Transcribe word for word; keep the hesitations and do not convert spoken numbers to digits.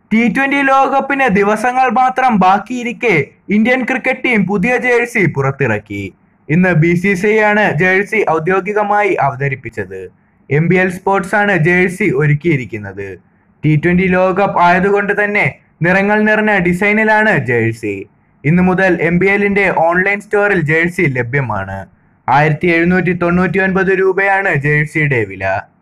T twenty ലോകകപ്പിന് ദിവസങ്ങൾ മാത്രം ബാക്കിയിരിക്കെ ഇന്ത്യൻ ക്രിക്കറ്റ് ടീം പുതിയ ജേഴ്സി പുറത്തിറക്കി. ഇന്ന് ബി സി സി ഐ ആണ് ജേഴ്സി ഔദ്യോഗികമായി അവതരിപ്പിച്ചത്. എം ബി എൽ സ്പോർട്സ് ആണ് ജേഴ്സി ഒരുക്കിയിരിക്കുന്നത്. ടി ട്വന്റി ലോകകപ്പ് ആയതുകൊണ്ട് തന്നെ നിറങ്ങൾ നിറഞ്ഞ ഡിസൈനിലാണ് ജേഴ്സി. ഇന്നു മുതൽ എം ബി എല്ലിന്റെ ഓൺലൈൻ സ്റ്റോറിൽ ജേഴ്സി ലഭ്യമാണ്. ആയിരത്തി എഴുന്നൂറ്റി തൊണ്ണൂറ്റി ഒൻപത് രൂപയാണ് ജേഴ്സിയുടെ വില.